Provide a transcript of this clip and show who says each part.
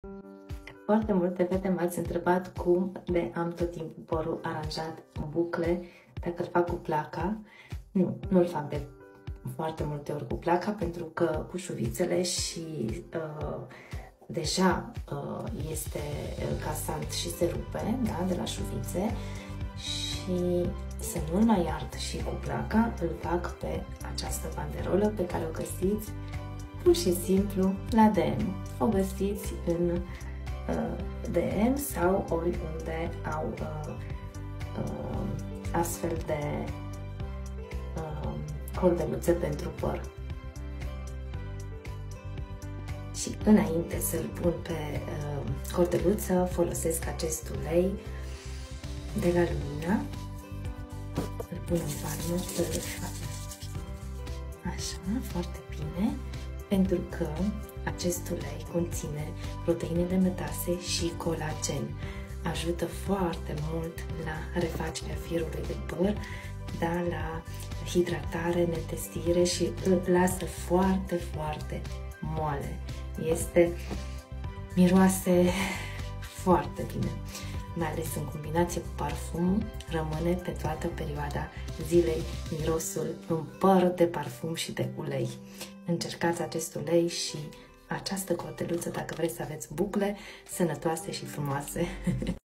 Speaker 1: Foarte multe fete m-ați întrebat cum de am tot timpul părul aranjat în bucle, dacă îl fac cu placa. Nu-l fac de foarte multe ori cu placa, pentru că cu șuvițele și deja este casant și se rupe, da, de la șuvițe, și să nu-l mai ard și cu placa, îl fac pe această banderolă pe care o găsiți pur și simplu la DM. O găsiți în DM sau oriunde au astfel de cordeluțe pentru păr. Și înainte să-l pun pe cordeluță, folosesc acest ulei de la Lumina. Îl pun în pană, așa, foarte bine, pentru că acest ulei conține proteine mătase și colagen. Ajută foarte mult la refacerea firului de păr, da, la hidratare, netestire și îl lasă foarte, foarte moale. Miroase foarte bine, mai ales în combinație cu parfum, rămâne pe toată perioada zilei mirosul în păr de parfum și de ulei. Încercați acest ulei și această cordeluță dacă vreți să aveți bucle sănătoase și frumoase.